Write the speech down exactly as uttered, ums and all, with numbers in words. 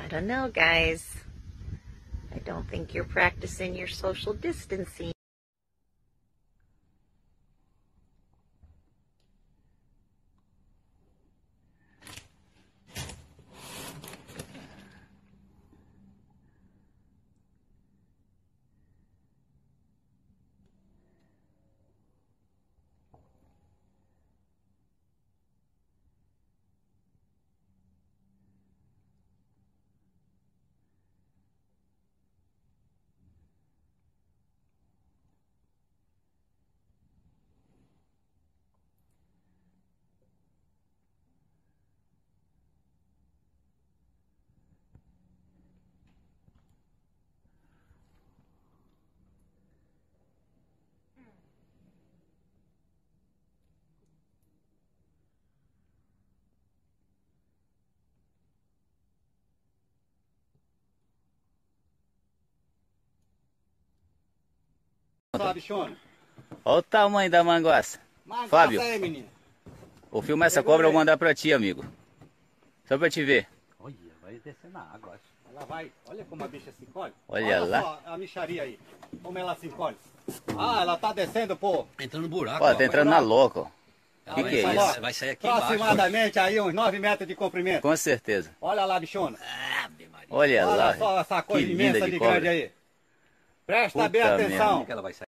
don't know, guys. I don't think you're practicing your social distancing. Olha, bichona. Olha o tamanho da manguaça. Manguaça Fábio, aí, menino. vou filmar essa cobra e vou mandar pra ti, amigo. Só pra te ver. Olha, vai descer na água, acho. Ela vai, olha como a bicha se encolhe. Olha olha lá. Só a micharia aí, como ela se encolhe. Ah, ela tá descendo, pô. Entrando no buraco. Ó, tá entrando na louca, ó. Ela Que vai que é sair- isso? Vai sair aqui embaixo. Aproximadamente aí uns nove metros de comprimento. Com certeza. Olha lá, bichona. Ave Maria. Olha, Olha lá. só essa coisa Que imensa linda de, de grande cobra. aí. Presta Puta bem atenção. merda. Que ela vai sair.